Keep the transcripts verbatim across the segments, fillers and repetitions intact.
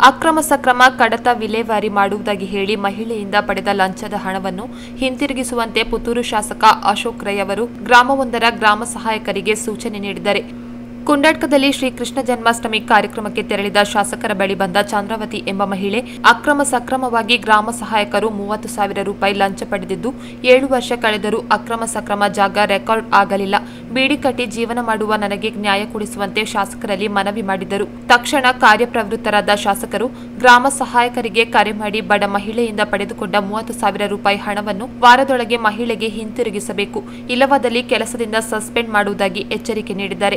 ಅಕ್ರಮ ಸಕ್ರಮ ಕಡತ ವಿಲೇವಾರಿ ಮಾಡುವುದಾಗಿ ಹೇಳಿ ಮಹಿಳೆಯಿಂದ ಪಡೆದ ಲಂಚದ ಹಣವನ್ನು ಹಿಂತಿರುಗಿಸುವಂತೆ ಪುತ್ತೂರು ಶಾಸಕ ಅಶೋಕ್ ರೈ ಅವರು ಗ್ರಾಮವೊಂದರ ಗ್ರಾಮ ಸಹಾಯಕರಿಗೆ ಸೂಚನೆ ನೀಡಿದ್ದಾರೆ. ಕುಂಡಡ್ಕದಲ್ಲಿ ಶ್ರೀಕೃಷ್ಣ ಜನ್ಮಾಷ್ಟಮಿ ಕಾರ್ಯಕ್ರಮಕ್ಕೆ ತೆರಳಿದ ಶಾಸಕರ ಬಳಿ ಬಂದ ಚಂದ್ರಾವತಿ ಎಂಬ ಮಹಿಳೆ ಅಕ್ರಮ ಸಕ್ರಮವಾಗಿ ಗ್ರಾಮ ಸಹಾಯಕರು ಮೂವತ್ತು ಸಾವಿರ ರೂಪಾಯಿ ಲಂಚ ಪಡೆದಿದ್ದು ಏಳು ವರ್ಷ ಕಳೆದರೂ ಅಕ್ರಮ ಸಕ್ರಮ ಜಾಗ ರೆಕಾರ್ಡ್ ಆಗಲಿಲ್ಲ. ಬೀಡಿ ಕಟ್ಟಿ ಜೀವನ ಮಾಡುವ ನನಗೆ ನ್ಯಾಯ ಕೊಡಿಸುವಂತೆ ಶಾಸಕರಲ್ಲಿ ಮನವಿ ಮಾಡಿದರು. ತಕ್ಷಣ ಕಾರ್ಯಪ್ರವೃತ್ತರಾದ ಶಾಸಕರು ಗ್ರಾಮ ಸಹಾಯಕರಿಗೆ ಕರೆ ಮಾಡಿ ಬಡ ಮಹಿಳೆಯಿಂದ ಪಡೆದುಕೊಂಡ ಮೂವತ್ತು ಸಾವಿರ ರೂಪಾಯಿ ಹಣವನ್ನು ವಾರದೊಳಗೆ ಮಹಿಳೆಗೆ ಹಿಂತಿರುಗಿಸಬೇಕು, ಇಲ್ಲವಾದಲ್ಲಿ ಕೆಲಸದಿಂದ ಸಸ್ಪೆಂಡ್ ಮಾಡುವುದಾಗಿ ಎಚ್ಚರಿಕೆ ನೀಡಿದ್ದಾರೆ.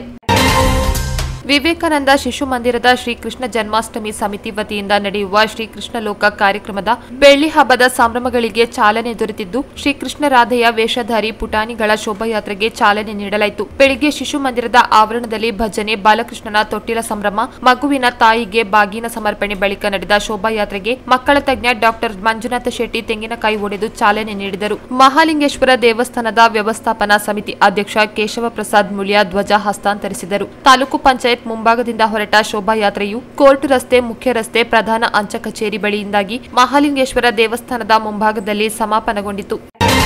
ವಿವೇಕಾನಂದ ಶಿಶು ಮಂದಿರದ ಶ್ರೀಕೃಷ್ಣ ಜನ್ಮಾಷ್ಟಮಿ ಸಮಿತಿ ವತಿಯಿಂದ ನಡೆಯುವ ಶ್ರೀಕೃಷ್ಣ ಲೋಕ ಕಾರ್ಯಕ್ರಮದ ಬೆಳ್ಳಿ ಹಬ್ಬದ ಸಂಭ್ರಮಗಳಿಗೆ ಚಾಲನೆ ದೊರೆತಿದ್ದು ಶ್ರೀಕೃಷ್ಣ ರಾಧೆಯ ವೇಷಧಾರಿ ಪುಟಾಣಿಗಳ ಶೋಭಾಯಾತ್ರೆಗೆ ಚಾಲನೆ ನೀಡಲಾಯಿತು. ಬೆಳಿಗ್ಗೆ ಶಿಶು ಮಂದಿರದ ಆವರಣದಲ್ಲಿ ಭಜನೆ, ಬಾಲಕೃಷ್ಣನ ತೊಟ್ಟಿಲ ಸಂಭ್ರಮ, ಮಗುವಿನ ತಾಯಿಗೆ ಬಾಗಿನ ಸಮರ್ಪಣೆ ಬಳಿಕ ನಡೆದ ಶೋಭಾಯಾತ್ರೆಗೆ ಮಕ್ಕಳ ತಜ್ಞ ಡಾಕ್ಟರ್ ಮಂಜುನಾಥ ಶೆಟ್ಟಿ ತೆಂಗಿನಕಾಯಿ ಒಡೆದು ಚಾಲನೆ ನೀಡಿದರು. ಮಹಾಲಿಂಗೇಶ್ವರ ದೇವಸ್ಥಾನದ ವ್ಯವಸ್ಥಾಪನಾ ಸಮಿತಿ ಅಧ್ಯಕ್ಷ ಕೇಶವ ಪ್ರಸಾದ್ ಮುಳಿಯಾ ಧ್ವಜ ಹಸ್ತಾಂತರಿಸಿದರು. ತಾಲೂಕು ಪಂಚಾಯತ್ ಮುಂಭಾಗದಿಂದ ಹೊರಟ ಶೋಭಾಯಾತ್ರೆಯು ಕೋರ್ಟ್ ರಸ್ತೆ, ಮುಖ್ಯ ರಸ್ತೆ, ಪ್ರಧಾನ ಅಂಚೆ ಕಚೇರಿ ಬಳಿಯಿಂದಾಗಿ ಮಹಾಲಿಂಗೇಶ್ವರ ದೇವಸ್ಥಾನದ ಮುಂಭಾಗದಲ್ಲಿ ಸಮಾಪನಗೊಂಡಿತು.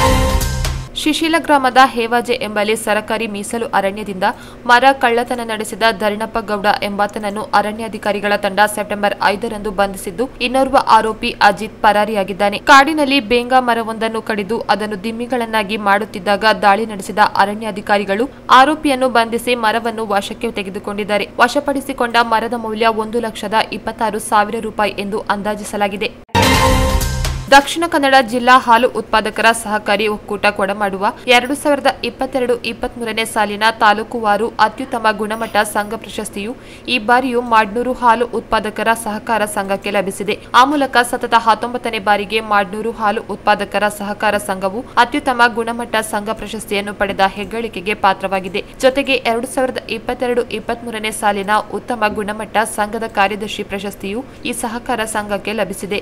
ಶಿಶಿಲ ಗ್ರಾಮದ ಹೇವಾಜೆ ಎಂಬಲ್ಲಿ ಸರಕಾರಿ ಮೀಸಲು ಅರಣ್ಯದಿಂದ ಮರ ಕಳ್ಳತನ ನಡೆಸಿದ ಧರಣಪ್ಪ ಗೌಡ ಎಂಬಾತನನ್ನು ಅರಣ್ಯಾಧಿಕಾರಿಗಳ ತಂಡ ಸೆಪ್ಟೆಂಬರ್ ಐದರಂದು ಬಂಧಿಸಿದ್ದು ಇನ್ನೋರ್ವ ಆರೋಪಿ ಅಜಿತ್ ಪರಾರಿಯಾಗಿದ್ದಾನೆ. ಕಾಡಿನಲ್ಲಿ ಬೇಂಗ ಮರವೊಂದನ್ನು ಕಡಿದು ಅದನ್ನು ದಿಮ್ಮಿಗಳನ್ನಾಗಿ ಮಾಡುತ್ತಿದ್ದಾಗ ದಾಳಿ ನಡೆಸಿದ ಅರಣ್ಯಾಧಿಕಾರಿಗಳು ಆರೋಪಿಯನ್ನು ಬಂಧಿಸಿ ಮರವನ್ನು ವಶಕ್ಕೆ ತೆಗೆದುಕೊಂಡಿದ್ದಾರೆ. ವಶಪಡಿಸಿಕೊಂಡ ಮರದ ಮೌಲ್ಯ ಒಂದು ಲಕ್ಷದ ಇಪ್ಪತ್ತಾರು ಸಾವಿರ ರೂಪಾಯಿ ಎಂದು ಅಂದಾಜಿಸಲಾಗಿದೆ. ದಕ್ಷಿಣ ಕನ್ನಡ ಜಿಲ್ಲಾ ಹಾಲು ಉತ್ಪಾದಕರ ಸಹಕಾರಿ ಒಕ್ಕೂಟ ಕೊಡಮಾಡುವ ಎರಡು ಸಾವಿರದ ಇಪ್ಪತ್ತೆರಡು ಇಪ್ಪತ್ಮೂರನೇ ಸಾಲಿನ ತಾಲೂಕುವಾರು ಅತ್ಯುತ್ತಮ ಗುಣಮಟ್ಟ ಸಂಘ ಪ್ರಶಸ್ತಿಯು ಈ ಬಾರಿಯೂ ಮಾಡ್ನೂರು ಹಾಲು ಉತ್ಪಾದಕರ ಸಹಕಾರ ಸಂಘಕ್ಕೆ ಲಭಿಸಿದೆ. ಆ ಮೂಲಕ ಸತತ ಹತ್ತೊಂಬತ್ತನೇ ಬಾರಿಗೆ ಮಾಡ್ನೂರು ಹಾಲು ಉತ್ಪಾದಕರ ಸಹಕಾರ ಸಂಘವು ಅತ್ಯುತ್ತಮ ಗುಣಮಟ್ಟ ಸಂಘ ಪ್ರಶಸ್ತಿಯನ್ನು ಪಡೆದ ಹೆಗ್ಗಳಿಕೆಗೆ ಪಾತ್ರವಾಗಿದೆ. ಜೊತೆಗೆ ಎರಡು ಸಾವಿರದ ಇಪ್ಪತ್ತೆರಡು ಇಪ್ಪತ್ಮೂರನೇ ಸಾಲಿನ ಉತ್ತಮ ಗುಣಮಟ್ಟ ಸಂಘದ ಕಾರ್ಯದರ್ಶಿ ಪ್ರಶಸ್ತಿಯು ಈ ಸಹಕಾರ ಸಂಘಕ್ಕೆ ಲಭಿಸಿದೆ.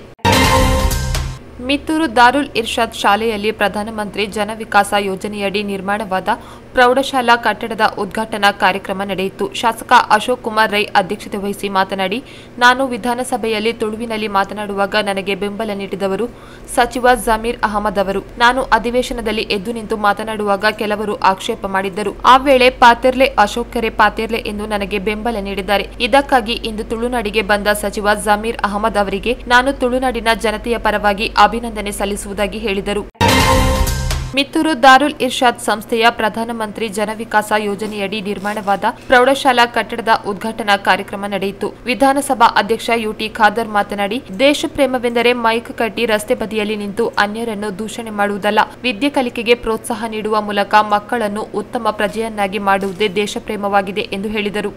ಮಿತ್ತೂರು ದಾರುಲ್ ಇರ್ಷಾದ್ ಶಾಲೆಯಲ್ಲಿ ಪ್ರಧಾನಮಂತ್ರಿ ಜನ ವಿಕಾಸ ಯೋಜನೆಯಡಿ ನಿರ್ಮಾಣವಾದ ಪ್ರೌಢಶಾಲಾ ಕಟ್ಟಡದ ಉದ್ಘಾಟನಾ ಕಾರ್ಯಕ್ರಮ ನಡೆಯಿತು. ಶಾಸಕ ಅಶೋಕ್ ಕುಮಾರ್ ರೈ ಅಧ್ಯಕ್ಷತೆ ವಹಿಸಿ ಮಾತನಾಡಿ, ನಾನು ವಿಧಾನಸಭೆಯಲ್ಲಿ ತುಳುವಿನಲ್ಲಿ ಮಾತನಾಡುವಾಗ ನನಗೆ ಬೆಂಬಲ ನೀಡಿದವರು ಸಚಿವ ಜಮೀರ್ ಅಹಮದ್ ಅವರು. ನಾನು ಅಧಿವೇಶನದಲ್ಲಿ ಎದ್ದು ನಿಂತು ಮಾತನಾಡುವಾಗ ಕೆಲವರು ಆಕ್ಷೇಪ ಮಾಡಿದ್ದರು. ಆ ವೇಳೆ ಪಾತೆರ್ಲೆ ಅಶೋಕ್ ಕೆರೆ ಪಾತೆರ್ಲೆ ಎಂದು ನನಗೆ ಬೆಂಬಲ ನೀಡಿದ್ದಾರೆ. ಇದಕ್ಕಾಗಿ ಇಂದು ತುಳುನಾಡಿಗೆ ಬಂದ ಸಚಿವ ಜಮೀರ್ ಅಹಮದ್ ಅವರಿಗೆ ನಾನು ತುಳುನಾಡಿನ ಜನತೆಯ ಪರವಾಗಿ ಅಭಿನಂದನೆ ಸಲ್ಲಿಸುವುದಾಗಿ ಹೇಳಿದರು. ಮಿತ್ತೂರು ದಾರುಲ್ ಇರ್ಷಾದ್ ಸಂಸ್ಥೆಯ ಪ್ರಧಾನಮಂತ್ರಿ ಜನ ವಿಕಾಸ ಯೋಜನೆಯಡಿ ನಿರ್ಮಾಣವಾದ ಪ್ರೌಢಶಾಲಾ ಕಟ್ಟಡದ ಉದ್ಘಾಟನಾ ಕಾರ್ಯಕ್ರಮ ನಡೆಯಿತು. ವಿಧಾನಸಭಾ ಅಧ್ಯಕ್ಷ ಯುಟಿ ಖಾದರ್ ಮಾತನಾಡಿ, ದೇಶ ಪ್ರೇಮವೆಂದರೆ ಮೈಕ್ ಕಟ್ಟಿ ರಸ್ತೆ ಬದಿಯಲ್ಲಿ ನಿಂತು ಅನ್ಯರನ್ನು ದೂಷಣೆ ಮಾಡುವುದಲ್ಲ, ವಿದ್ಯೆ ಕಲಿಕೆಗೆ ಪ್ರೋತ್ಸಾಹ ನೀಡುವ ಮೂಲಕ ಮಕ್ಕಳನ್ನು ಉತ್ತಮ ಪ್ರಜೆಯನ್ನಾಗಿ ಮಾಡುವುದೇ ದೇಶ ಪ್ರೇಮವಾಗಿದೆ ಎಂದು ಹೇಳಿದರು.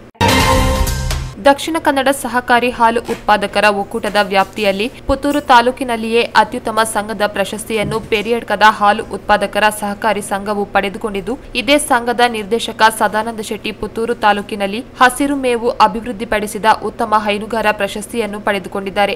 ದಕ್ಷಿಣ ಕನ್ನಡ ಸಹಕಾರಿ ಹಾಲು ಉತ್ಪಾದಕರ ಒಕ್ಕೂಟದ ವ್ಯಾಪ್ತಿಯಲ್ಲಿ ಪುತ್ತೂರು ತಾಲೂಕಿನಲ್ಲಿಯೇ ಅತ್ಯುತ್ತಮ ಸಂಘದ ಪ್ರಶಸ್ತಿಯನ್ನು ಪೆರಿಯಡ್ಕದ ಹಾಲು ಉತ್ಪಾದಕರ ಸಹಕಾರಿ ಸಂಘವು ಪಡೆದುಕೊಂಡಿದ್ದು, ಇದೇ ಸಂಘದ ನಿರ್ದೇಶಕ ಸದಾನಂದ ಶೆಟ್ಟಿ ಪುತ್ತೂರು ತಾಲೂಕಿನಲ್ಲಿ ಹಸಿರು ಮೇವು ಅಭಿವೃದ್ಧಿಪಡಿಸಿದ ಉತ್ತಮ ಹೈನುಗಾರ ಪ್ರಶಸ್ತಿಯನ್ನು ಪಡೆದುಕೊಂಡಿದ್ದಾರೆ.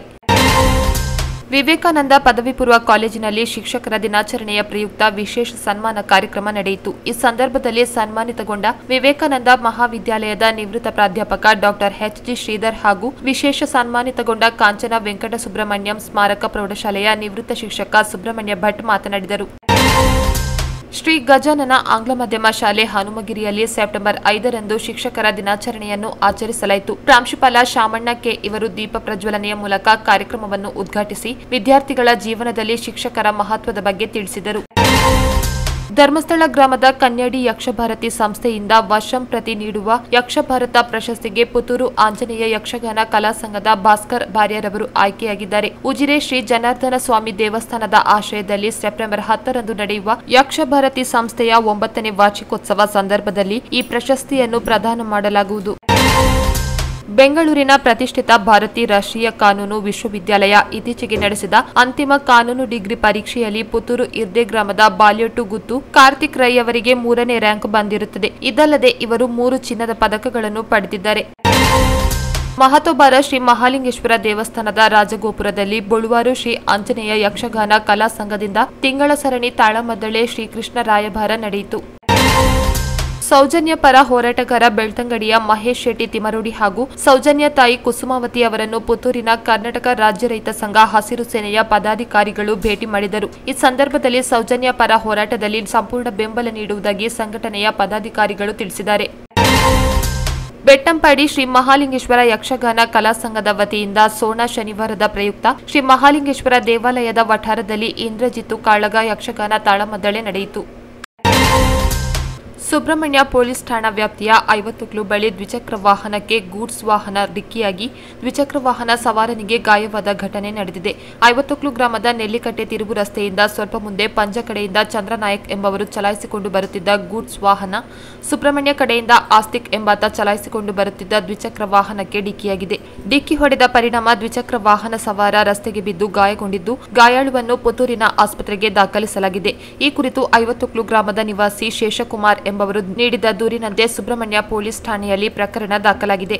ವಿವೇಕಾನಂದ ಪದವಿ ಪೂರ್ವ ಕಾಲೇಜಿನಲ್ಲಿ ಶಿಕ್ಷಕರ ದಿನಾಚರಣೆಯ ಪ್ರಯುಕ್ತ ವಿಶೇಷ ಸನ್ಮಾನ ಕಾರ್ಯಕ್ರಮ ನಡೆಯಿತು. ಈ ಸಂದರ್ಭದಲ್ಲಿ ಸನ್ಮಾನಿತಗೊಂಡ ವಿವೇಕಾನಂದ ಮಹಾವಿದ್ಯಾಲಯದ ನಿವೃತ್ತ ಪ್ರಾಧ್ಯಾಪಕ ಡಾಕ್ಟರ್ ಎಚ್ ಜಿ ಶ್ರೀಧರ್ ಹಾಗೂ ವಿಶೇಷ ಸನ್ಮಾನಿತಗೊಂಡ ಕಾಂಚನ ವೆಂಕಟ ಸುಬ್ರಹ್ಮಣ್ಯಂ ಸ್ಮಾರಕ ಪ್ರೌಢಶಾಲೆಯ ನಿವೃತ್ತ ಶಿಕ್ಷಕ ಸುಬ್ರಹ್ಮಣ್ಯ ಭಟ್ ಮಾತನಾಡಿದರು. ಶ್ರೀ ಗಜಾನನ ಆಂಗ್ಲ ಮಾಧ್ಯಮ ಶಾಲೆ ಹನುಮಗಿರಿಯಲ್ಲಿ ಸೆಪ್ಟೆಂಬರ್ ಐದರಂದು ಶಿಕ್ಷಕರ ದಿನಾಚರಣೆಯನ್ನು ಆಚರಿಸಲಾಯಿತು. ಪ್ರಾಂಶುಪಾಲ ಶಾಮಣ್ಣ ಕೆ ಇವರು ದೀಪ ಪ್ರಜ್ವಲನೆಯ ಮೂಲಕ ಕಾರ್ಯಕ್ರಮವನ್ನು ಉದ್ಘಾಟಿಸಿ ವಿದ್ಯಾರ್ಥಿಗಳ ಜೀವನದಲ್ಲಿ ಶಿಕ್ಷಕರ ಮಹತ್ವದ ಬಗ್ಗೆ ತಿಳಿಸಿದರು. ಧರ್ಮಸ್ಥಳ ಗ್ರಾಮದ ಕನ್ಯಾಡಿ ಯಕ್ಷಭಾರತಿ ಸಂಸ್ಥೆಯಿಂದ ವರ್ಷಂ ಪ್ರತಿ ನೀಡುವ ಯಕ್ಷಭಾರತ ಪ್ರಶಸ್ತಿಗೆ ಪುತ್ತೂರು ಆಂಜನೇಯ ಯಕ್ಷಗಾನ ಕಲಾ ಸಂಘದ ಭಾಸ್ಕರ್ ಭಾರ್ಯರವರು ಆಯ್ಕೆಯಾಗಿದ್ದಾರೆ. ಉಜಿರೆ ಶ್ರೀ ಜನಾರ್ದನ ಸ್ವಾಮಿ ದೇವಸ್ಥಾನದ ಆಶ್ರಯದಲ್ಲಿ ಸೆಪ್ಟೆಂಬರ್ ಹತ್ತರಂದು ನಡೆಯುವ ಯಕ್ಷಭಾರತಿ ಸಂಸ್ಥೆಯ ಒಂಬತ್ತನೇ ವಾರ್ಷಿಕೋತ್ಸವ ಸಂದರ್ಭದಲ್ಲಿ ಈ ಪ್ರಶಸ್ತಿಯನ್ನು ಪ್ರದಾನ ಮಾಡಲಾಗುವುದು. ಬೆಂಗಳೂರಿನ ಪ್ರತಿಷ್ಠಿತ ಭಾರತಿ ರಾಷ್ಟ್ರೀಯ ಕಾನೂನು ವಿಶ್ವವಿದ್ಯಾಲಯ ಇತ್ತೀಚೆಗೆ ನಡೆಸಿದ ಅಂತಿಮ ಕಾನೂನು ಡಿಗ್ರಿ ಪರೀಕ್ಷೆಯಲ್ಲಿ ಪುತ್ತೂರು ಇರ್ದೆ ಗ್ರಾಮದ ಬಾಲ್ಯಟ್ಟು ಗುತ್ತು ಕಾರ್ತಿಕ್ ರೈ ಅವರಿಗೆ ಮೂರನೇ ರ್ಯಾಂಕ್ ಬಂದಿರುತ್ತದೆ. ಇದಲ್ಲದೆ ಇವರು ಮೂರು ಚಿನ್ನದ ಪದಕಗಳನ್ನು ಪಡೆದಿದ್ದಾರೆ. ಮಹತೋಬಾರ ಶ್ರೀ ಮಹಾಲಿಂಗೇಶ್ವರ ದೇವಸ್ಥಾನದ ರಾಜಗೋಪುರದಲ್ಲಿ ಬೊಳುವಾರು ಶ್ರೀ ಆಂಜನೇಯ ಯಕ್ಷಗಾನ ಕಲಾ ಸಂಘದಿಂದ ತಿಂಗಳ ಸರಣಿ ತಾಳಮದ್ದಳೆ ಶ್ರೀಕೃಷ್ಣ ರಾಯಭಾರ ನಡೆಯಿತು. ಸೌಜನ್ಯ ಪರ ಹೋರಾಟಗಾರ ಬೆಳ್ತಂಗಡಿಯ ಮಹೇಶ್ ಶೆಟ್ಟಿ ತಿಮರೋಡಿ ಹಾಗೂ ಸೌಜನ್ಯ ತಾಯಿ ಕುಸುಮಾವತಿ ಅವರನ್ನು ಪುತ್ತೂರಿನ ಕರ್ನಾಟಕ ರಾಜ್ಯ ರೈತ ಸಂಘ ಹಸಿರು ಸೇನೆಯ ಪದಾಧಿಕಾರಿಗಳು ಭೇಟಿ ಮಾಡಿದರು. ಈ ಸಂದರ್ಭದಲ್ಲಿ ಸೌಜನ್ಯ ಪರ ಹೋರಾಟದಲ್ಲಿ ಸಂಪೂರ್ಣ ಬೆಂಬಲ ನೀಡುವುದಾಗಿ ಸಂಘಟನೆಯ ಪದಾಧಿಕಾರಿಗಳು ತಿಳಿಸಿದ್ದಾರೆ. ಬೆಟ್ಟಂಪಾಡಿ ಶ್ರೀ ಮಹಾಲಿಂಗೇಶ್ವರ ಯಕ್ಷಗಾನ ಕಲಾ ಸಂಘದ ವತಿಯಿಂದ ಸೋಣ ಶನಿವಾರದ ಪ್ರಯುಕ್ತ ಶ್ರೀ ಮಹಾಲಿಂಗೇಶ್ವರ ದೇವಾಲಯದ ವಠಾರದಲ್ಲಿ ಇಂದ್ರಜಿತ್ತು ಕಾಳಗ ಯಕ್ಷಗಾನ ತಾಳಮದ್ದಳೆ ನಡೆಯಿತು. ಸುಬ್ರಹ್ಮಣ್ಯ ಪೊಲೀಸ್ ಠಾಣಾ ವ್ಯಾಪ್ತಿಯ ಐವತ್ತೊಕ್ಲು ಬಳಿ ದ್ವಿಚಕ್ರ ವಾಹನಕ್ಕೆ ಗೂಡ್ಸ್ ವಾಹನ ಡಿಕ್ಕಿಯಾಗಿ ದ್ವಿಚಕ್ರ ವಾಹನ ಸವಾರನಿಗೆ ಗಾಯವಾದ ಘಟನೆ ನಡೆದಿದೆ. ಐವತ್ತೊಕ್ಲು ಗ್ರಾಮದ ನೆಲ್ಲಿಕಟ್ಟೆ ತಿರುವು ರಸ್ತೆಯಿಂದ ಸ್ವಲ್ಪ ಮುಂದೆ ಪಂಜ ಕಡೆಯಿಂದ ಚಂದ್ರನಾಯಕ್ ಎಂಬವರು ಚಲಾಯಿಸಿಕೊಂಡು ಬರುತ್ತಿದ್ದ ಗೂಡ್ಸ್ ವಾಹನ ಸುಬ್ರಹ್ಮಣ್ಯ ಕಡೆಯಿಂದ ಆಸ್ತಿಕ್ ಎಂಬಾತ ಚಲಾಯಿಸಿಕೊಂಡು ಬರುತ್ತಿದ್ದ ದ್ವಿಚಕ್ರ ವಾಹನಕ್ಕೆ ಡಿಕ್ಕಿಯಾಗಿದೆ. ಡಿಕ್ಕಿ ಹೊಡೆದ ಪರಿಣಾಮ ದ್ವಿಚಕ್ರ ವಾಹನ ಸವಾರ ರಸ್ತೆಗೆ ಬಿದ್ದು ಗಾಯಗೊಂಡಿದ್ದು, ಗಾಯಾಳುವನ್ನು ಪುತ್ತೂರಿನ ಆಸ್ಪತ್ರೆಗೆ ದಾಖಲಿಸಲಾಗಿದೆ. ಈ ಕುರಿತು ಐವತ್ತೊಕ್ಲು ಗ್ರಾಮದ ನಿವಾಸಿ ಶೇಷಕುಮಾರ್ ಎಂಬವರು ನೀಡಿದ ದೂರಿನಂತೆ ಸುಬ್ರಹ್ಮಣ್ಯ ಪೊಲೀಸ್ ಠಾಣೆಯಲ್ಲಿ ಪ್ರಕರಣ ದಾಖಲಾಗಿದೆ.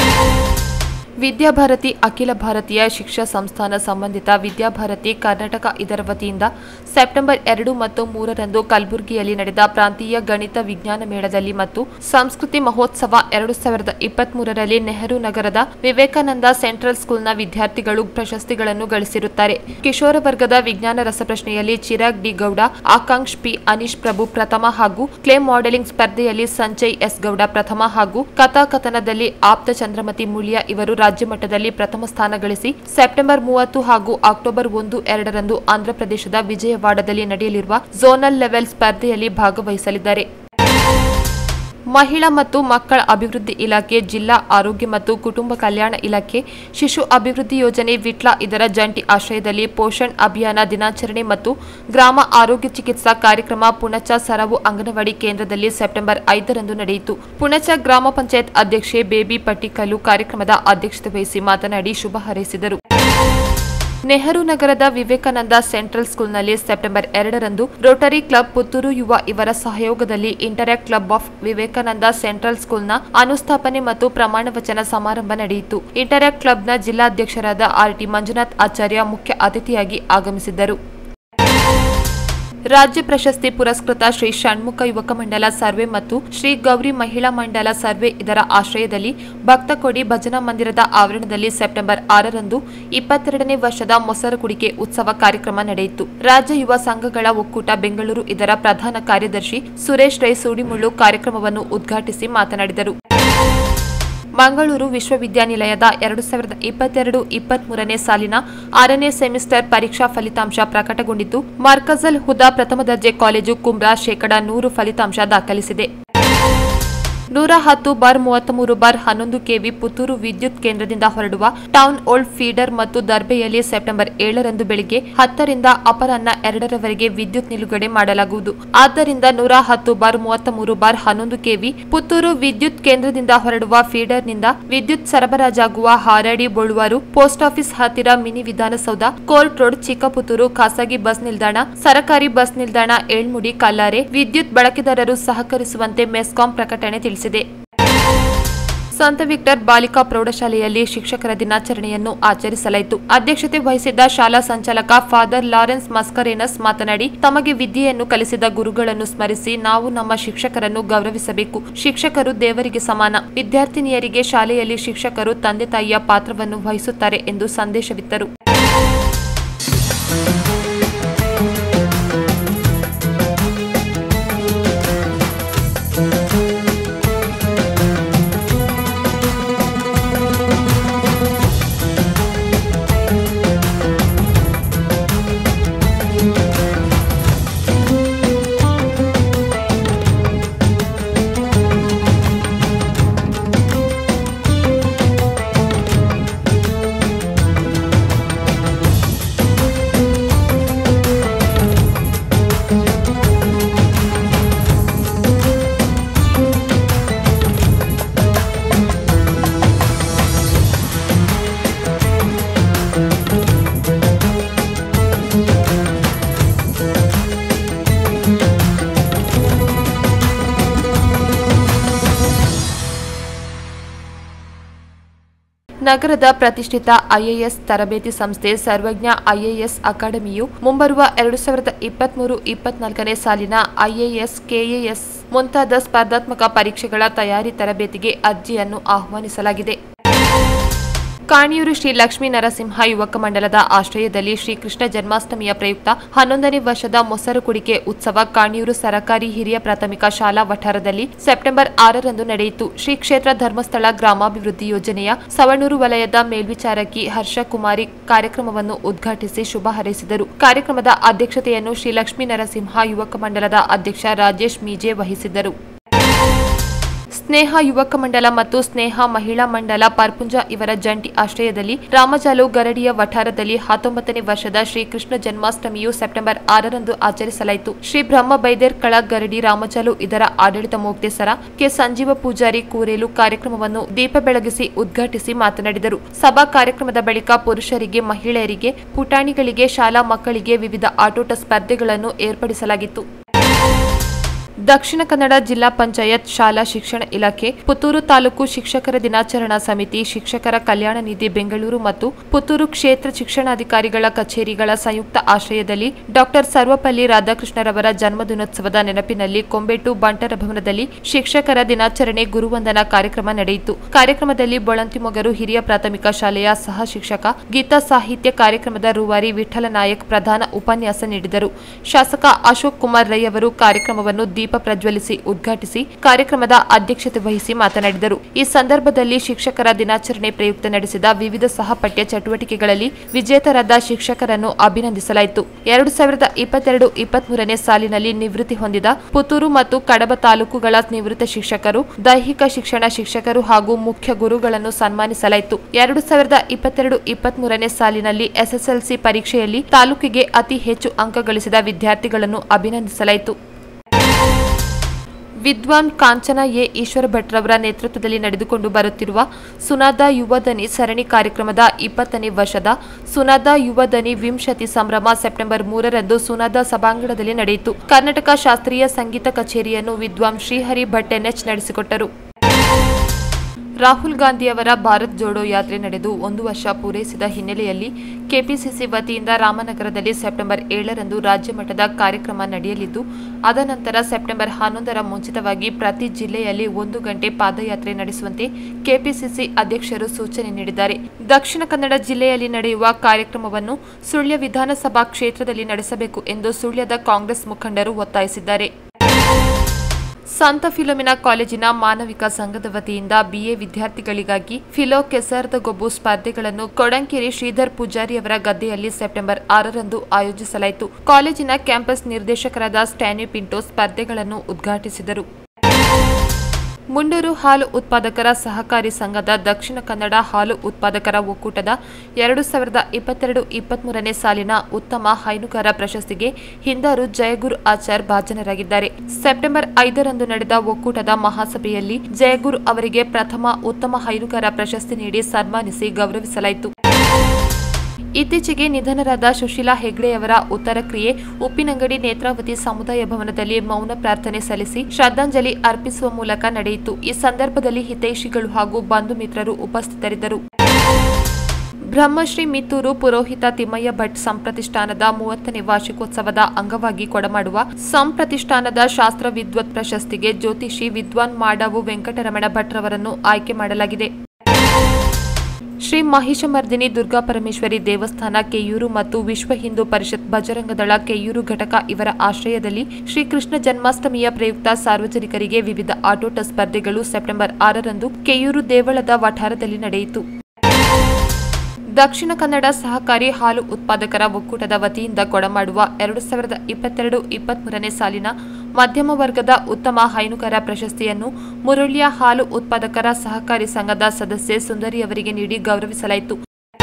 ವಿದ್ಯಾಭಾರತಿ ಅಖಿಲ ಭಾರತೀಯ ಶಿಕ್ಷಾ ಸಂಸ್ಥಾನ ಸಂಬಂಧಿತ ವಿದ್ಯಾಭಾರತಿ ಕರ್ನಾಟಕ ಇದರ ವತಿಯಿಂದ ಸೆಪ್ಟೆಂಬರ್ ಎರಡು ಮತ್ತು ಮೂರರಂದು ಕಲಬುರಗಿಯಲ್ಲಿ ನಡೆದ ಪ್ರಾಂತೀಯ ಗಣಿತ ವಿಜ್ಞಾನ ಮೇಳದಲ್ಲಿ ಮತ್ತು ಸಂಸ್ಕೃತಿ ಮಹೋತ್ಸವ ಎರಡು ಸಾವಿರದ ಇಪ್ಪತ್ಮೂರರಲ್ಲಿ ನೆಹರು ನಗರದ ವಿವೇಕಾನಂದ ಸೆಂಟ್ರಲ್ ಸ್ಕೂಲ್ನ ವಿದ್ಯಾರ್ಥಿಗಳು ಪ್ರಶಸ್ತಿಗಳನ್ನು ಗಳಿಸಿರುತ್ತಾರೆ. ಕಿಶೋರ ವರ್ಗದ ವಿಜ್ಞಾನ ರಸಪ್ರಶ್ನೆಯಲ್ಲಿ ಚಿರಾಗ್ ಡಿ ಗೌಡ, ಆಕಾಂಕ್ಷ್ ಪಿ ಅನೀಶ್ ಪ್ರಭು ಪ್ರಥಮ ಹಾಗೂ ಕ್ಲೇ ಮಾಡೆಲಿಂಗ್ ಸ್ಪರ್ಧೆಯಲ್ಲಿ ಸಂಜಯ್ ಎಸ್ ಗೌಡ ಪ್ರಥಮ ಹಾಗೂ ಕಥಾಕಥನದಲ್ಲಿ ಆಪ್ತ ಚಂದ್ರಮತಿ ಮುಳಿಯ ಇವರು ರಾಜ್ಯ ಮಟ್ಟದಲ್ಲಿ ಪ್ರಥಮ ಸ್ಥಾನ ಗಳಿಸಿ ಸೆಪ್ಟೆಂಬರ್ ಮೂವತ್ತು ಹಾಗೂ ಅಕ್ಟೋಬರ್ ಒಂದು ಎರಡರಂದು ಆಂಧ್ರಪ್ರದೇಶದ ವಿಜಯವಾಡದಲ್ಲಿ ನಡೆಯಲಿರುವ ಝೋನಲ್ ಲೆವೆಲ್ ಸ್ಪರ್ಧೆಯಲ್ಲಿ ಭಾಗವಹಿಸಲಿದ್ದಾರೆ. ಮಹಿಳಾ ಮತ್ತು ಮಕ್ಕಳ ಅಭಿವೃದ್ಧಿ ಇಲಾಖೆ, ಜಿಲ್ಲಾ ಆರೋಗ್ಯ ಮತ್ತು ಕುಟುಂಬ ಕಲ್ಯಾಣ ಇಲಾಖೆ, ಶಿಶು ಅಭಿವೃದ್ಧಿ ಯೋಜನೆ ವಿಟ್ಲ ಇದರ ಜಂಟಿ ಆಶ್ರಯದಲ್ಲಿ ಪೋಷಣ್ ಅಭಿಯಾನ ದಿನಾಚರಣೆ ಮತ್ತು ಗ್ರಾಮ ಆರೋಗ್ಯ ಚಿಕಿತ್ಸಾ ಕಾರ್ಯಕ್ರಮ ಪುಣಚ ಸರವು ಅಂಗನವಾಡಿ ಕೇಂದ್ರದಲ್ಲಿ ಸೆಪ್ಟೆಂಬರ್ ಐದರಂದು ನಡೆಯಿತು. ಪುಣಚ ಗ್ರಾಮ ಪಂಚಾಯತ್ ಅಧ್ಯಕ್ಷೆ ಬೇಬಿ ಪಟ್ಟಿಕಲ್ಲು ಕಾರ್ಯಕ್ರಮದ ಅಧ್ಯಕ್ಷತೆ ವಹಿಸಿ ಮಾತನಾಡಿ ಶುಭ ಹಾರೈಸಿದರು. ನೆಹರು ನಗರದ ವಿವೇಕಾನಂದ ಸೆಂಟ್ರಲ್ ಸ್ಕೂಲ್ನಲ್ಲಿ ಸೆಪ್ಟೆಂಬರ್ ಎರಡರಂದು ರೋಟರಿ ಕ್ಲಬ್ ಪುತ್ತೂರು ಯುವ ಇವರ ಸಹಯೋಗದಲ್ಲಿ Interact Club of Vivekananda central ಸ್ಕೂಲ್ನ ಅನುಸ್ಥಾಪನೆ ಮತ್ತು ಪ್ರಮಾಣ ವಚನ ಸಮಾರಂಭ ನಡೆಯಿತು. ಇಂಟರ್ಯಾಕ್ಟ್ ಕ್ಲಬ್ನ ಜಿಲ್ಲಾಧ್ಯಕ್ಷರಾದ ಆರ್ ಟಿ ಮಂಜುನಾಥ್ ಆಚಾರ್ಯ ಮುಖ್ಯ ಅತಿಥಿಯಾಗಿ ಆಗಮಿಸಿದ್ದರು. ರಾಜ್ಯ ಪ್ರಶಸ್ತಿ ಪುರಸ್ಕೃತ ಶ್ರೀ ಷಣ್ಮುಖ ಯುವಕ ಮಂಡಲ ಸರ್ವೆ ಮತ್ತು ಶ್ರೀ ಗೌರಿ ಮಹಿಳಾ ಮಂಡಲ ಸರ್ವೆ ಇದರ ಆಶ್ರಯದಲ್ಲಿ ಭಕ್ತಕೋಡಿ ಭಜನಾ ಮಂದಿರದ ಆವರಣದಲ್ಲಿ ಸೆಪ್ಟೆಂಬರ್ ಆರರಂದು ಇಪ್ಪತ್ತೆರಡನೇ ವರ್ಷದ ಮೊಸರು ಕುಡಿಕೆ ಉತ್ಸವ ಕಾರ್ಯಕ್ರಮ ನಡೆಯಿತು. ರಾಜ್ಯ ಯುವ ಸಂಘಗಳ ಒಕ್ಕೂಟ ಬೆಂಗಳೂರು ಇದರ ಪ್ರಧಾನ ಕಾರ್ಯದರ್ಶಿ ಸುರೇಶ್ ರೈ ಸೂಡಿಮುಳ್ಳು ಕಾರ್ಯಕ್ರಮವನ್ನು ಉದ್ಘಾಟಿಸಿ ಮಾತನಾಡಿದರು. ಮಂಗಳೂರು ವಿಶ್ವವಿದ್ಯಾನಿಲಯದ ಎರಡು ಸಾವಿರದ ಇಪ್ಪತ್ತೆರಡು ಇಪ್ಪತ್ಮೂರನೇ ಸಾಲಿನ ಆರನೇ ಸೆಮಿಸ್ಟರ್ ಪರೀಕ್ಷಾ ಫಲಿತಾಂಶ ಪ್ರಕಟಗೊಂಡಿದ್ದು, ಮರ್ಕಜಲ್ ಹುದಾ ಪ್ರಥಮ ದರ್ಜೆ ಕಾಲೇಜು ಕುಂಬ್ರಾ ಶೇಕಡಾ ನೂರು ಫಲಿತಾಂಶ ದಾಖಲಿಸಿದೆ. ನೂರ ಹತ್ತು ಬಾರ್ ಮೂವತ್ಮೂರು ಬಾರ್ ಹನ್ನೊಂದು ಕೆವಿ ಪುತ್ತೂರು ವಿದ್ಯುತ್ ಕೇಂದ್ರದಿಂದ ಹೊರಡುವ ಟೌನ್ ಓಲ್ಡ್ ಫೀಡರ್ ಮತ್ತು ದರ್ಬೆಯಲ್ಲಿ ಸೆಪ್ಟೆಂಬರ್ ಏಳರಂದು ಬೆಳಗ್ಗೆ ಹತ್ತರಿಂದ ಅಪರಾಹ್ನ ಎರಡರವರೆಗೆ ವಿದ್ಯುತ್ ನಿಲುಗಡೆ ಮಾಡಲಾಗುವುದು. ಆದ್ದರಿಂದ ನೂರ ಹತ್ತು ಬಾರ್ ಮೂವತ್ಮೂರು ಬಾರ್ ಹನ್ನೊಂದು ಕೆವಿ ಪುತ್ತೂರು ವಿದ್ಯುತ್ ಕೇಂದ್ರದಿಂದ ಹೊರಡುವ ಫೀಡರ್ನಿಂದ ವಿದ್ಯುತ್ ಸರಬರಾಜಾಗುವ ಹಾರಾಡಿ ಬೋಳುವಾರು, ಪೋಸ್ಟ್ ಆಫೀಸ್ ಹತ್ತಿರ mini Vidhana Soudha, court road, Chikkaputtur, ಖಾಸಗಿ ಬಸ್ ನಿಲ್ದಾಣ, ಸರಕಾರಿ ಬಸ್ ನಿಲ್ದಾಣ, ಏಳ್ಮುಡಿ, ಕಲ್ಲಾರೆ ವಿದ್ಯುತ್ ಬಳಕೆದಾರರು ಸಹಕರಿಸುವಂತೆ ಮೆಸ್ಕಾಂ ಪ್ರಕಟಣೆ ತಿಳಿಸಿದೆ. ಸಂತ ವಿಕ್ಟರ್ ಬಾಲಿಕಾ ಪ್ರೌಢಶಾಲೆಯಲ್ಲಿ ಶಿಕ್ಷಕರ ದಿನಾಚರಣೆಯನ್ನು ಆಚರಿಸಲಾಯಿತು. ಅಧ್ಯಕ್ಷತೆ ವಹಿಸಿದ್ದ ಶಾಲಾ ಸಂಚಾಲಕ ಫಾದರ್ ಲಾರೆನ್ಸ್ ಮಸ್ಕರೇನಸ್ ಮಾತನಾಡಿ, ತಮಗೆ ವಿದ್ಯೆಯನ್ನು ಕಲಿಸಿದ ಗುರುಗಳನ್ನು ಸ್ಮರಿಸಿ ನಾವು ನಮ್ಮ ಶಿಕ್ಷಕರನ್ನು ಗೌರವಿಸಬೇಕು. ಶಿಕ್ಷಕರು ದೇವರಿಗೆ ಸಮಾನ. ವಿದ್ಯಾರ್ಥಿನಿಯರಿಗೆ ಶಾಲೆಯಲ್ಲಿ ಶಿಕ್ಷಕರು ತಂದೆ ತಾಯಿಯ ಪಾತ್ರವನ್ನು ವಹಿಸುತ್ತಾರೆ ಎಂದು ಸಂದೇಶವಿತ್ತರು. ನಗರದ ಪ್ರತಿಷ್ಠಿತ ಐಎಎಸ್ ತರಬೇತಿ ಸಂಸ್ಥೆ ಸರ್ವಜ್ಞ ಐಎಎಸ್ ಅಕಾಡೆಮಿಯು ಮುಂಬರುವ ಎರಡು ಸಾವಿರದ ಇಪ್ಪತ್ಮೂರು ಇಪ್ಪತ್ನಾಲ್ಕನೇ ಸಾಲಿನ ಐಎಎಸ್ ಕೆಎಎಸ್ ಮುಂತಾದ ಸ್ಪರ್ಧಾತ್ಮಕ ಪರೀಕ್ಷೆಗಳ ತಯಾರಿ ತರಬೇತಿಗೆ ಅರ್ಜಿಯನ್ನು ಆಹ್ವಾನಿಸಲಾಗಿದೆ. ಕಾಣಿಯೂರು ಶ್ರೀ ಲಕ್ಷ್ಮೀ ನರಸಿಂಹ ಯುವಕ ಮಂಡಲದ ಆಶ್ರಯದಲ್ಲಿ ಶ್ರೀಕೃಷ್ಣ ಜನ್ಮಾಷ್ಟಮಿಯ ಪ್ರಯುಕ್ತ ಹನ್ನೊಂದನೇ ವರ್ಷದ ಮೊಸರು ಕುಡಿಕೆ ಉತ್ಸವ ಕಾಣಿಯೂರು ಸರಕಾರಿ ಹಿರಿಯ ಪ್ರಾಥಮಿಕ ಶಾಲಾ ವಠಾರದಲ್ಲಿ ಸೆಪ್ಟೆಂಬರ್ ಆರರಂದು ನಡೆಯಿತು. ಶ್ರೀ ಕ್ಷೇತ್ರ ಧರ್ಮಸ್ಥಳ ಗ್ರಾಮಾಭಿವೃದ್ಧಿ ಯೋಜನೆಯ ಸವಣೂರು ವಲಯದ ಮೇಲ್ವಿಚಾರಕಿ ಹರ್ಷಕುಮಾರಿ ಕಾರ್ಯಕ್ರಮವನ್ನು ಉದ್ಘಾಟಿಸಿ ಶುಭ ಹಾರೈಸಿದರು. ಕಾರ್ಯಕ್ರಮದ ಅಧ್ಯಕ್ಷತೆಯನ್ನು ಶ್ರೀ ಲಕ್ಷ್ಮೀ ನರಸಿಂಹ ಯುವಕ ಮಂಡಲದ ಅಧ್ಯಕ್ಷ ರಾಜೇಶ್ ಮೀಜೆ ವಹಿಸಿದ್ದರು. ಸ್ನೇಹ ಯುವಕ ಮಂಡಲ ಮತ್ತು ಸ್ನೇಹ ಮಹಿಳಾ ಮಂಡಲ ಪರ್ಪುಂಜ ಇವರ ಜಂಟಿ ಆಶ್ರಯದಲ್ಲಿ ರಾಮಜಾಲು ಗರಡಿಯ ವಠಾರದಲ್ಲಿ ಹತ್ತೊಂಬತ್ತನೇ ವರ್ಷದ ಶ್ರೀಕೃಷ್ಣ ಜನ್ಮಾಷ್ಟಮಿಯು ಸೆಪ್ಟೆಂಬರ್ ಆರರಂದು ಆಚರಿಸಲಾಯಿತು. ಶ್ರೀ ಬ್ರಹ್ಮ ಬೈದೇರ್ ಕಳ ಗರಡಿ ರಾಮಜಾಲು ಇದರ ಆಡಳಿತ ಮುಖ್ಯಸ್ಥರ ಕೆ ಸಂಜೀವ ಪೂಜಾರಿ ಕೂರೇಲು ಕಾರ್ಯಕ್ರಮವನ್ನು ದೀಪ ಬೆಳಗಿಸಿ ಉದ್ಘಾಟಿಸಿ ಮಾತನಾಡಿದರು. ಸಭಾ ಕಾರ್ಯಕ್ರಮದ ಬಳಿಕ ಪುರುಷರಿಗೆ, ಮಹಿಳೆಯರಿಗೆ, ಪುಟಾಣಿಗಳಿಗೆ, ಶಾಲಾ ಮಕ್ಕಳಿಗೆ ವಿವಿಧ ಆಟೋಟ ಸ್ಪರ್ಧೆಗಳನ್ನು ಏರ್ಪಡಿಸಲಾಗಿತ್ತು. ದಕ್ಷಿಣ ಕನ್ನಡ ಜಿಲ್ಲಾ ಪಂಚಾಯತ್ ಶಾಲಾ ಶಿಕ್ಷಣ ಇಲಾಖೆ, ಪುತ್ತೂರು ತಾಲೂಕು ಶಿಕ್ಷಕರ ದಿನಾಚರಣಾ ಸಮಿತಿ, ಶಿಕ್ಷಕರ ಕಲ್ಯಾಣ ನಿಧಿ ಬೆಂಗಳೂರು ಮತ್ತು ಪುತ್ತೂರು ಕ್ಷೇತ್ರ ಶಿಕ್ಷಣಾಧಿಕಾರಿಗಳ ಕಚೇರಿಗಳ ಸಂಯುಕ್ತ ಆಶ್ರಯದಲ್ಲಿ ಡಾಕ್ಟರ್ ಸರ್ವಪಲ್ಲಿ ರಾಧಾಕೃಷ್ಣರವರ ಜನ್ಮದಿನೋತ್ಸವದ ನೆನಪಿನಲ್ಲಿ ಕೊಂಬೆಟ್ಟು ಬಂಟರ ಭವನದಲ್ಲಿ ಶಿಕ್ಷಕರ ದಿನಾಚರಣೆ ಗುರುವಂದನಾ ಕಾರ್ಯಕ್ರಮ ನಡೆಯಿತು. ಕಾರ್ಯಕ್ರಮದಲ್ಲಿ ಬೊಳಂತಿಮೊಗರು ಹಿರಿಯ ಪ್ರಾಥಮಿಕ ಶಾಲೆಯ ಸಹ ಶಿಕ್ಷಕ ಗೀತಾ ಸಾಹಿತ್ಯ ಕಾರ್ಯಕ್ರಮದ ರೂವಾರಿ ವಿಠಲ ನಾಯಕ್ ಪ್ರಧಾನ ಉಪನ್ಯಾಸ ನೀಡಿದರು. ಶಾಸಕ ಅಶೋಕ್ ಕುಮಾರ್ ರೈ ಅವರು ಕಾರ್ಯಕ್ರಮವನ್ನು ದೀಪ ಪ್ರಜ್ವಲಿಸಿ ಉದ್ಘಾಟಿಸಿ ಕಾರ್ಯಕ್ರಮದ ಅಧ್ಯಕ್ಷತೆ ವಹಿಸಿ ಮಾತನಾಡಿದರು. ಈ ಸಂದರ್ಭದಲ್ಲಿ ಶಿಕ್ಷಕರ ದಿನಾಚರಣೆ ಪ್ರಯುಕ್ತ ನಡೆಸಿದ ವಿವಿಧ ಸಹಪಠ್ಯ ಚಟುವಟಿಕೆಗಳಲ್ಲಿ ವಿಜೇತರಾದ ಶಿಕ್ಷಕರನ್ನು ಅಭಿನಂದಿಸಲಾಯಿತು. ಎರಡು ಸಾವಿರದ ಇಪ್ಪತ್ತೆರಡು ಇಪ್ಪತ್ಮೂರನೇ ಸಾಲಿನಲ್ಲಿ ನಿವೃತ್ತಿ ಹೊಂದಿದ ಪುತ್ತೂರು ಮತ್ತು ಕಡಬ ತಾಲೂಕುಗಳ ನಿವೃತ್ತ ಶಿಕ್ಷಕರು, ದೈಹಿಕ ಶಿಕ್ಷಣ ಶಿಕ್ಷಕರು ಹಾಗೂ ಮುಖ್ಯ ಗುರುಗಳನ್ನು ಸನ್ಮಾನಿಸಲಾಯಿತು. ಎರಡು ಸಾವಿರದ ಇಪ್ಪತ್ತೆರಡು ಇಪ್ಪತ್ಮೂರನೇ ಸಾಲಿನಲ್ಲಿ ಎಸ್ಎಸ್ಎಲ್ಸಿ ಪರೀಕ್ಷೆಯಲ್ಲಿ ತಾಲೂಕಿಗೆ ಅತಿ ಹೆಚ್ಚು ಅಂಕ ಗಳಿಸಿದ ವಿದ್ಯಾರ್ಥಿಗಳನ್ನು ಅಭಿನಂದಿಸಲಾಯಿತು. ವಿದ್ವಾನ್ ಕಾಂಚನ ಎ ಈಶ್ವರ ಭಟ್ರವರ ನೇತೃತ್ವದಲ್ಲಿ ನಡೆದುಕೊಂಡು ಬರುತ್ತಿರುವ ಸುನಾದ ಯುವದನಿ ಸರಣಿ ಕಾರ್ಯಕ್ರಮದ ಇಪ್ಪತ್ತನೇ ವರ್ಷದ ಸುನಾದ ಯುವದನಿ ವಿಂಶತಿ ಸಂಭ್ರಮ ಸೆಪ್ಟೆಂಬರ್ ಮೂರರಂದು ಸುನಾದ ಸಭಾಂಗಣದಲ್ಲಿ ನಡೆಯಿತು. ಕರ್ನಾಟಕ ಶಾಸ್ತ್ರೀಯ ಸಂಗೀತ ಕಚೇರಿಯನ್ನು ವಿದ್ವಾನ್ ಶ್ರೀಹರಿ ಭಟ್ ಎನ್ಎಚ್ ನಡೆಸಿಕೊಟ್ಟರು. ರಾಹುಲ್ ಗಾಂಧಿಯವರ ಭಾರತ್ ಜೋಡೋ ಯಾತ್ರೆ ನಡೆದು ಒಂದು ವರ್ಷ ಪೂರೈಸಿದ ಹಿನ್ನೆಲೆಯಲ್ಲಿ ಕೆಪಿಸಿಸಿ ವತಿಯಿಂದ ರಾಮನಗರದಲ್ಲಿ ಸೆಪ್ಟೆಂಬರ್ ಏಳರಂದು ರಾಜ್ಯ ಮಟ್ಟದ ಕಾರ್ಯಕ್ರಮ ನಡೆಯಲಿದ್ದು, ಅದನಂತರ ಸೆಪ್ಟೆಂಬರ್ ಹನ್ನೊಂದರ ಮುಂಚಿತವಾಗಿ ಪ್ರತಿ ಜಿಲ್ಲೆಯಲ್ಲಿ ಒಂದು ಗಂಟೆ ಪಾದಯಾತ್ರೆ ನಡೆಸುವಂತೆ ಕೆಪಿಸಿಸಿ ಅಧ್ಯಕ್ಷರು ಸೂಚನೆ ನೀಡಿದ್ದಾರೆ. ದಕ್ಷಿಣ ಕನ್ನಡ ಜಿಲ್ಲೆಯಲ್ಲಿ ನಡೆಯುವ ಕಾರ್ಯಕ್ರಮವನ್ನು ಸುಳ್ಯ ವಿಧಾನಸಭಾ ಕ್ಷೇತ್ರದಲ್ಲಿ ನಡೆಸಬೇಕು ಎಂದು ಸುಳ್ಯದ ಕಾಂಗ್ರೆಸ್ ಮುಖಂಡರು ಒತ್ತಾಯಿಸಿದ್ದಾರೆ. ಸಂತ ಫಿಲೋಮಿನಾ ಕಾಲೇಜಿನ ಮಾನವಿಕ ಸಂಘದ ವತಿಯಿಂದ ಬಿಎ ವಿದ್ಯಾರ್ಥಿಗಳಿಗಾಗಿ ಫಿಲೋ ಕೆಸರದಗೊಬ್ಬು ಸ್ಪರ್ಧೆಗಳನ್ನು ಕೊಡಂಕೆರೆ ಶ್ರೀಧರ್ ಪೂಜಾರಿ ಅವರ ಗದ್ದೆಯಲ್ಲಿ ಸೆಪ್ಟೆಂಬರ್ ಆರರಂದು ಆಯೋಜಿಸಲಾಯಿತು. ಕಾಲೇಜಿನ ಕ್ಯಾಂಪಸ್ ನಿರ್ದೇಶಕರಾದ ಸ್ಟ್ಯಾನಿ ಪಿಂಟೋ ಸ್ಪರ್ಧೆಗಳನ್ನು ಉದ್ಘಾಟಿಸಿದರು. ಮುಂಡೂರು ಹಾಲು ಉತ್ಪಾದಕರ ಸಹಕಾರಿ ಸಂಘದ ದಕ್ಷಿಣ ಕನ್ನಡ ಹಾಲು ಉತ್ಪಾದಕರ ಒಕ್ಕೂಟದ ಎರಡು ಸಾವಿರದ ಇಪ್ಪತ್ತೆರಡು ಇಪ್ಪತ್ಮೂರನೇ ಸಾಲಿನ ಉತ್ತಮ ಹೈನುಗಾರ ಪ್ರಶಸ್ತಿಗೆ ಹಿಂದಾರು ಜಯಗುರು ಆಚಾರ್ ಭಾಜನರಾಗಿದ್ದಾರೆ. ಸೆಪ್ಟೆಂಬರ್ ಐದರಂದು ನಡೆದ ಒಕ್ಕೂಟದ ಮಹಾಸಭೆಯಲ್ಲಿ ಜಯಗುರು ಅವರಿಗೆ ಪ್ರಥಮ ಉತ್ತಮ ಹೈನುಗಾರ ಪ್ರಶಸ್ತಿ ನೀಡಿ ಸನ್ಮಾನಿಸಿ ಗೌರವಿಸಲಾಯಿತು. ಇತ್ತೀಚೆಗೆ ನಿಧನರಾದ ಸುಶೀಲಾ ಹೆಗ್ಡೆಯವರ ಉತ್ತರ ಕ್ರಿಯೆ ಉಪ್ಪಿನಂಗಡಿ ನೇತ್ರಾವತಿ ಸಮುದಾಯ ಭವನದಲ್ಲಿ ಮೌನ ಪ್ರಾರ್ಥನೆ ಸಲ್ಲಿಸಿ ಶ್ರದ್ಧಾಂಜಲಿ ಅರ್ಪಿಸುವ ಮೂಲಕ ನಡೆಯಿತು. ಈ ಸಂದರ್ಭದಲ್ಲಿ ಹಿತೈಷಿಗಳು ಹಾಗೂ ಬಂಧು ಮಿತ್ರರು ಉಪಸ್ಥಿತರಿದ್ದರು. ಬ್ರಹ್ಮಶ್ರೀ ಮಿತ್ತೂರು ಪುರೋಹಿತ ತಿಮ್ಮಯ್ಯ ಭಟ್ ಸಂಪ್ರತಿಷ್ಠಾನದ ಮೂವತ್ತನೇ ವಾರ್ಷಿಕೋತ್ಸವದ ಅಂಗವಾಗಿ ಕೊಡಮಾಡುವ ಸಂಪ್ರತಿಷ್ಠಾನದ ಶಾಸ್ತ್ರ ವಿದ್ವತ್ ಪ್ರಶಸ್ತಿಗೆ ಜ್ಯೋತಿಷಿ ವಿದ್ವಾನ್ ಮಾಡಾವು ವೆಂಕಟರಮಣ ಭಟ್ರವರನ್ನು ಆಯ್ಕೆ ಮಾಡಲಾಗಿದೆ. ಶ್ರೀ ಮಹಿಷಮರ್ದಿನಿ ದುರ್ಗಾ ಪರಮೇಶ್ವರಿ ದೇವಸ್ಥಾನ ಕೆಯೂರು ಮತ್ತು ವಿಶ್ವ ಹಿಂದೂ ಪರಿಷತ್ ಬಜರಂಗದಳ ಕೆಯೂರು ಘಟಕ ಇವರ ಆಶ್ರಯದಲ್ಲಿ ಶ್ರೀಕೃಷ್ಣ ಜನ್ಮಾಷ್ಟಮಿಯ ಪ್ರಯುಕ್ತ ಸಾರ್ವಜನಿಕರಿಗೆ ವಿವಿಧ ಆಟೋಟ ಸ್ಪರ್ಧೆಗಳು ಸೆಪ್ಟೆಂಬರ್ ಆರರಂದು ಕೆಯೂರು ದೇವಳದ ವಠಾರದಲ್ಲಿ ನಡೆಯಿತು. ದಕ್ಷಿಣ ಕನ್ನಡ ಸಹಕಾರಿ ಹಾಲು ಉತ್ಪಾದಕರ ಒಕ್ಕೂಟದ ವತಿಯಿಂದ ಕೊಡಮಾಡುವ ಎರಡು ಸಾವಿರದ ಇಪ್ಪತ್ತೆರಡು ಇಪ್ಪತ್ಮೂರನೇ ಸಾಲಿನ ಮಧ್ಯಮ ವರ್ಗದ ಉತ್ತಮ ಹೈನುಗಾರ ಪ್ರಶಸ್ತಿಯನ್ನು ಮುರುಳ್ಯ ಹಾಲು ಉತ್ಪಾದಕರ ಸಹಕಾರಿ ಸಂಘದ ಸದಸ್ಯೆ ಸುಂದರಿಯವರಿಗೆ ನೀಡಿ ಗೌರವಿಸಲಾಯಿತು.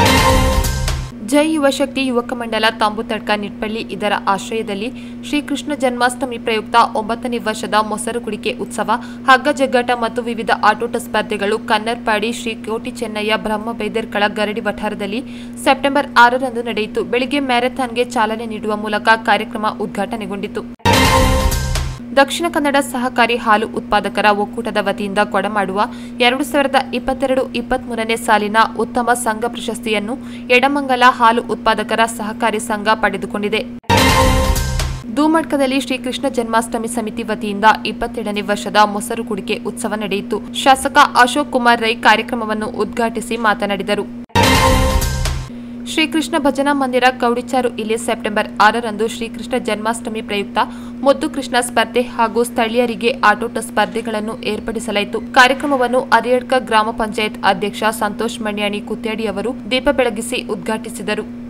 ಜೈ ಯುವಶಕ್ತಿ ಯುವಕ ಮಂಡಲ ತಂಬುತಡ್ಕ ನಿಟ್ಪಳ್ಳಿ ಇದರ ಆಶ್ರಯದಲ್ಲಿ ಶ್ರೀಕೃಷ್ಣ ಜನ್ಮಾಷ್ಟಮಿ ಪ್ರಯುಕ್ತ ಒಂಬತ್ತನೇ ವರ್ಷದ ಮೊಸರು ಕುಡಿಕೆ ಉತ್ಸವ, ಹಗ್ಗ ಜಗ್ಗಾಟ ಮತ್ತು ವಿವಿಧ ಆಟೋಟ ಸ್ಪರ್ಧೆಗಳು ಕನ್ನರ್ಪಾಡಿ ಶ್ರೀ ಕೋಟಿ ಚೆನ್ನಯ್ಯ ಬ್ರಹ್ಮ ಬೈದೇರ್ಕಳ ಗರಡಿ ವಠಾರದಲ್ಲಿ ಸೆಪ್ಟೆಂಬರ್ ಆರರಂದು ನಡೆಯಿತು. ಬೆಳಿಗ್ಗೆ ಮ್ಯಾರಥಾನ್ಗೆ ಚಾಲನೆ ನೀಡುವ ಮೂಲಕ ಕಾರ್ಯಕ್ರಮ ಉದ್ಘಾಟನೆಗೊಂಡಿತು. ದಕ್ಷಿಣ ಕನ್ನಡ ಸಹಕಾರಿ ಹಾಲು ಉತ್ಪಾದಕರ ಒಕ್ಕೂಟದ ವತಿಯಿಂದ ಕೊಡಮಾಡುವ ಎರಡು ಸಾವಿರದ ಇಪ್ಪತ್ತೆರಡು ಇಪ್ಪತ್ಮೂರನೇ ಸಾಲಿನ ಉತ್ತಮ ಸಂಘ ಪ್ರಶಸ್ತಿಯನ್ನು ಎಡಮಂಗಲ ಹಾಲು ಉತ್ಪಾದಕರ ಸಹಕಾರಿ ಸಂಘ ಪಡೆದುಕೊಂಡಿದೆ. ಧೂಮಡ್ಕದಲ್ಲಿ ಶ್ರೀಕೃಷ್ಣ ಜನ್ಮಾಷ್ಟಮಿ ಸಮಿತಿ ವತಿಯಿಂದ ಇಪ್ಪತ್ತೆರಡನೇ ವರ್ಷದ ಮೊಸರು ಕುಡಿಕೆ ಉತ್ಸವ ನಡೆಯಿತು. ಶಾಸಕ ಅಶೋಕ್ ಕುಮಾರ್ ರೈ ಕಾರ್ಯಕ್ರಮವನ್ನು ಉದ್ಘಾಟಿಸಿ ಮಾತನಾಡಿದರು. ಶ್ರೀಕೃಷ್ಣ ಭಜನಾ ಮಂದಿರ ಕೌಡಿಚಾರು ಇಲ್ಲಿ ಸೆಪ್ಟೆಂಬರ್ ಆರರಂದು ಶ್ರೀಕೃಷ್ಣ ಜನ್ಮಾಷ್ಟಮಿ ಪ್ರಯುಕ್ತ ಮುದ್ದು ಕೃಷ್ಣ ಸ್ಪರ್ಧೆ ಹಾಗೂ ಸ್ಥಳೀಯರಿಗೆ ಆಟೋಟ ಸ್ಪರ್ಧೆಗಳನ್ನು ಏರ್ಪಡಿಸಲಾಯಿತು. ಕಾರ್ಯಕ್ರಮವನ್ನು ಅರಿಯಡ್ಕ ಗ್ರಾಮ ಪಂಚಾಯತ್ ಅಧ್ಯಕ್ಷ ಸಂತೋಷ್ ಮಣ್ಯಾಣಿ ಕುತ್ಯಾಡಿ ಅವರು ದೀಪ ಬೆಳಗಿಸಿ ಉದ್ಘಾಟಿಸಿದರು.